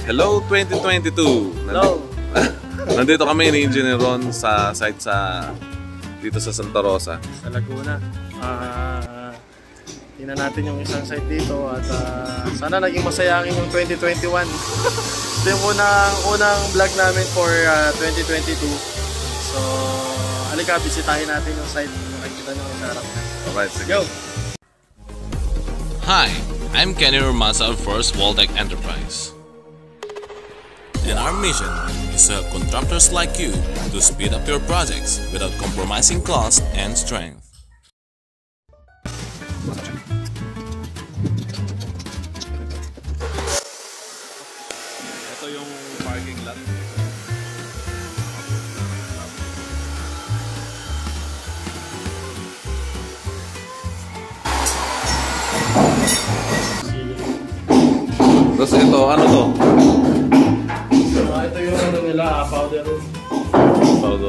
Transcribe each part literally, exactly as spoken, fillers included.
Hello twenty twenty-two! Hello! Nandito kami ni Engineer Ron sa site sa dito sa Santa Rosa. Sa Laguna. Uh, tingnan natin yung isang site dito at uh, sana naging masayangin yung twenty twenty-one. Ito yung unang, unang vlog namin for uh, twenty twenty-two. So, halika, bisitahin natin yung site. Makikita nyo yung sarap na. Alright, sige. Go! Hi, I'm Kenny Urmaza of First Waldeck Enterprise. And our mission is to help contractors like you to speed up your projects without compromising cost and strength. Ito yung parking lot. Tapos ito, ano to? Uh, ito yung ano nila, uh, powder room. Powder.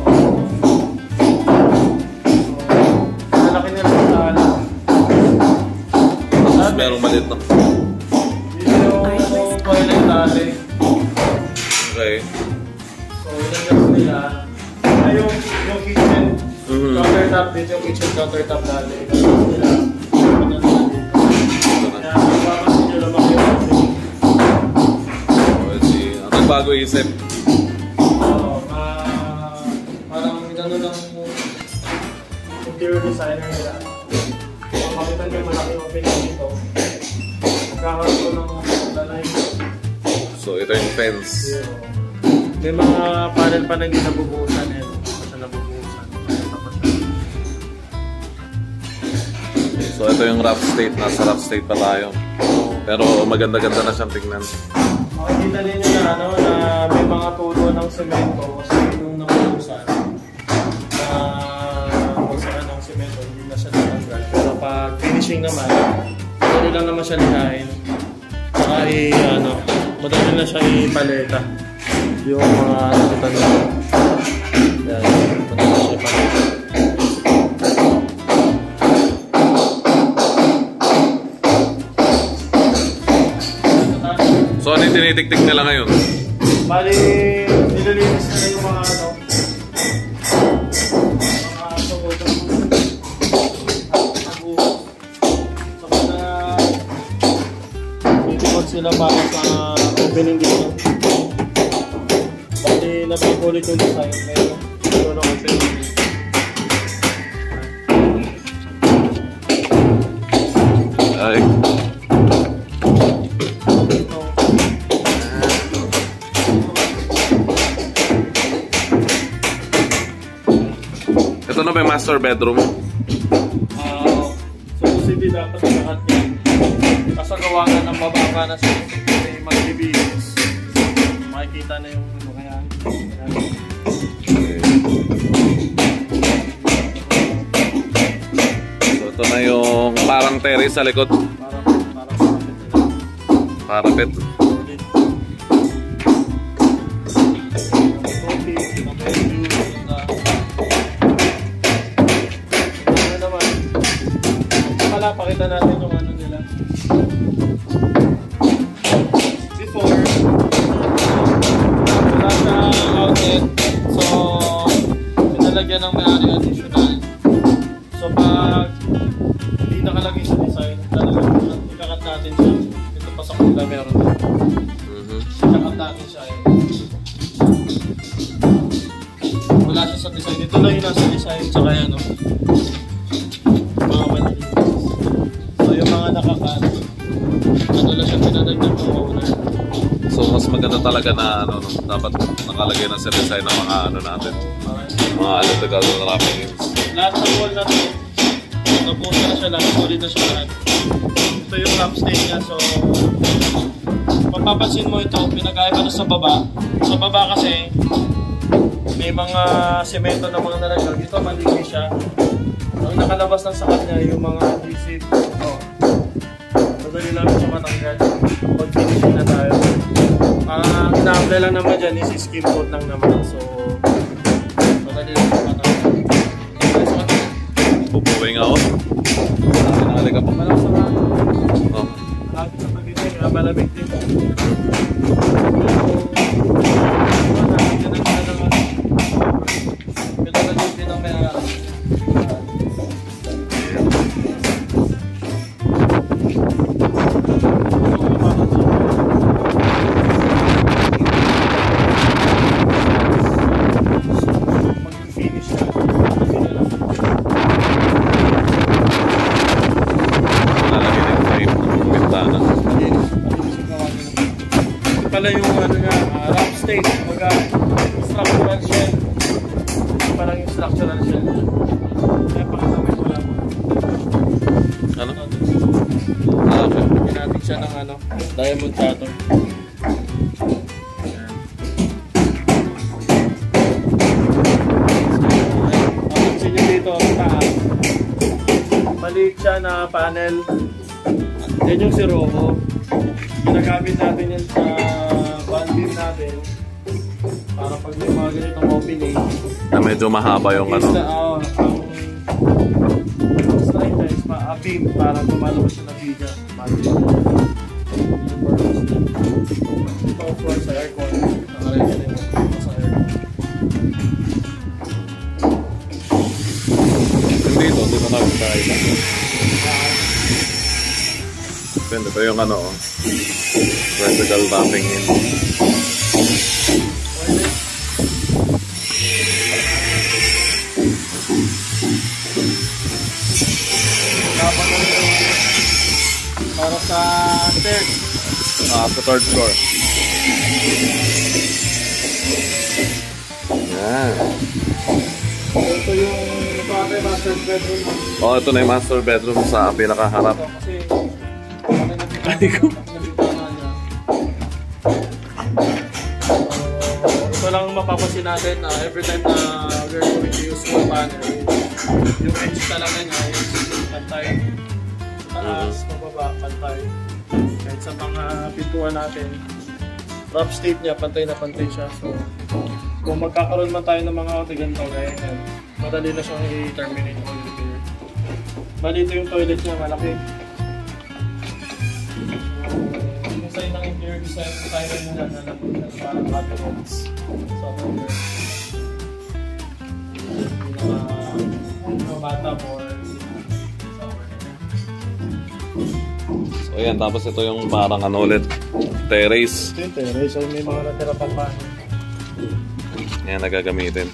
So, nalaki nila sa sala. Tapos merong maliit na. Dito yung toilet dati. Okay. So, ilagyan nila. Ay, yung, yung kitchen Mm-hmm. countertop. Dito yung kitchen countertop dati. Ilagyan nila. Kaya, mapapasin nyo naman yung bago isip. Oo, uh, parang gano'n lang interior designer nila. Kung makita nyo malaki yung opening dito, magkakaroon ko ng lalay. So ito yung fence. May mga panel pa na hindi nabubuhusan eh. Basta nabubuhusan. So ito yung rough state. Nasa rough state pa tayo. Pero maganda-ganda na siyang tingnan. Makikita ninyo na, ano, na may mga tulo ng semento kasi nung nabuhusan na magsara ng semento, hindi na siya natanggal. Pero pag finishing naman, madali lang naman siya lihain. Saka i, ano, madali na siya ipaleta. Yung mga nakita nyo. Yan, madali na siya ipaleta. So ano yung tinitik-tik nila ngayon? Bali, nililinis na yung mga ano, mga sugod ng buhok. So na titikot sila para sa opening dito. Bali, napipulit yung design. Ngayon, ito na opening dito. Ay. Ito na ba yung master bedroom? Uh, so, posible dapat lahat yan. Kaso gawa nga ng mababa na sa may magbibigis. Makikita na yung mga yan. Okay. So, ito na yung parang terrace sa likod. Parang, parang parapet nila. Parapet. Pakita natin yung ano nila. Before, wala sa outlet. So, pinalagyan ng may-ari additional. So, pag hindi nakalagay sa design, talagang ikakat natin siya. Ito pa sa kula meron. Mm-hmm. Ikakat natin siya. Wala siya sa design. Ito lang yung nasa design. Tsaka yan, no? Mga manili. Yung mga nakakat, ano lang siya pinadagdag ng owner. So mas maganda talaga na ano, dapat nakalagay na sa design ng mga ano natin. Mga electrical wrappings. Lahat ng wall na ito, nabusa na siya lahat, solid na siya lahat. Ito yung wrap stain niya, so mapapansin mo ito, pinag-aiba na sa baba. Sa baba kasi, may mga semento na mga nalaglag. Ito malinis siya. Ang nakalabas lang sa kanya yung mga adhesive. Oh. Madali lang siya matanggal. Pag finishing na tayo. Ang uh, ina-apply lang naman dyan is skim coat lang naman. So, madali lang siya matanggal. Pupuwing ako. Halika pa. Malang sa mga. Oh. Lahat sa pag-ibig. malamig din. Pinalagyan din ang may pala yung ano nga, uh, rough state, mga structural shell. Parang yung structural shell. Kaya pangalamin ko lang. Ano? Ah, okay. Lagyan natin siya ng ano, diamond cutter. Mapansin nyo dito ang taas. Maliit siya na panel. Yan yung siroho. Ginagamit natin yan sa banding natin para pag may mga ganitong opening na medyo mahaba yung ano. Na, oh, ang strike guys, pa-beam para tumalabas siya ng biga. Ito of course sa aircon. Nakaready na yung sa aircon. Yung dito, dito na nagkakaila. Depende pa yung ano, vertical wrapping in. Para sa third. Ah, sa third floor. Yan. Ito yung ito ata yung master bedroom. Oh, ito na yung master bedroom sa pinakaharap. Kasi Ay ko. Ito lang mapapansin natin na uh, every time na we're going to use one panel, yung edge talaga niya is pantay. Taas, mababa, pantay. Kahit sa mga pintuan natin, rough state niya, pantay na pantay siya. So, kung magkakaroon man tayo ng mga ganito, gaya yan, madali na siyang i-terminate o i-repair. Bali ito yung toilet niya, malaki. Yung sa inang interior design, tayo nila na nalapot na parang cabinets sa under. Yung bata or So ayan, tapos ito yung parang ano ulit, terrace. ito yung terrace, so may mga natira pang bahay. Yan, nagagamitin.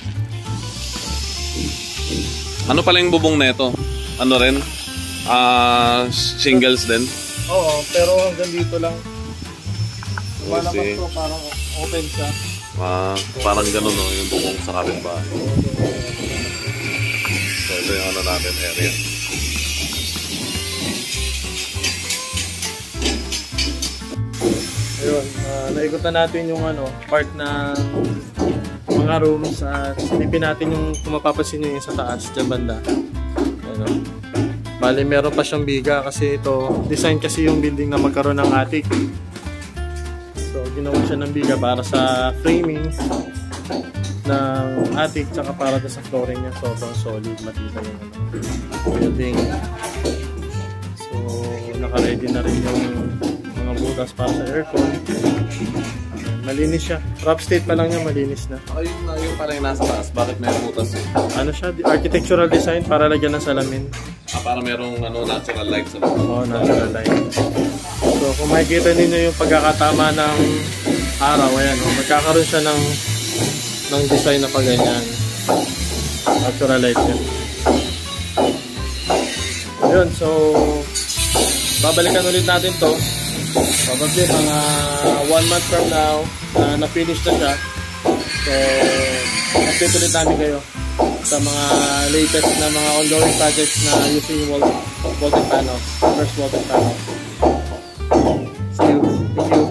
Ano pala yung bubong nito? Ano rin? Ah, uh, shingles din? Oo, pero hanggang dito lang. Wala pa Okay. ito, parang open siya. Ah, parang ganun no, yung bubong sa kapitbahay. So ito yung ano natin, area. Ayun, uh, naikutan natin yung ano, part na mga rooms at silipin natin yung kung mapapansin nyo yung sa taas, dyan banda. Ayun. Bali, meron pa siyang biga kasi ito, design kasi yung building na magkaroon ng attic. So, ginawa siya ng biga para sa framing ng attic tsaka para sa flooring niya. Sobrang solid, matibay yung ano, building. So, naka-ready na rin yung mga butas para sa aircon. Malinis siya. Rough state pa lang niya, malinis na. Ayun na, yung pala yung nasa taas. Bakit may butas eh? Ano siya? Architectural design para lagyan ng salamin. Ah, para merong ano, natural light sa loob. Oo, natural light. So, kung makikita ninyo yung pagkakatama ng araw, ayan, oh, magkakaroon siya ng ng design na paganyan. Natural light niya. Ayun, so babalikan ulit natin to. Probably mga one month from now na na-finish na siya. So, update ulit namin kayo sa mga latest na mga ongoing projects na using wall, vaulted panels, first vaulted panels. See you. Thank you.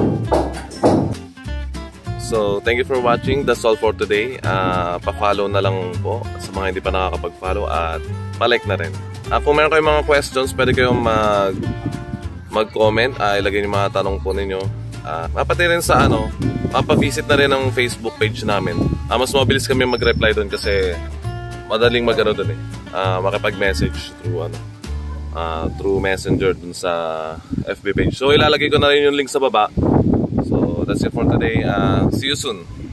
So, thank you for watching. That's all for today. Uh, pa-follow na lang po sa mga hindi pa nakakapag-follow at pa-like na rin. Uh, kung meron kayong mga questions, pwede kayong mag mag-comment, uh, ilagay yung mga tanong po ninyo. Uh, mapati rin sa ano, mapavisit na rin ang Facebook page namin. Uh, mas mabilis kami mag-reply doon kasi madaling mag-ano doon eh. Uh, makipag-message through ano, uh, through Messenger dun sa F B page. So ilalagay ko na rin yung link sa baba. So that's it for today. Uh, see you soon.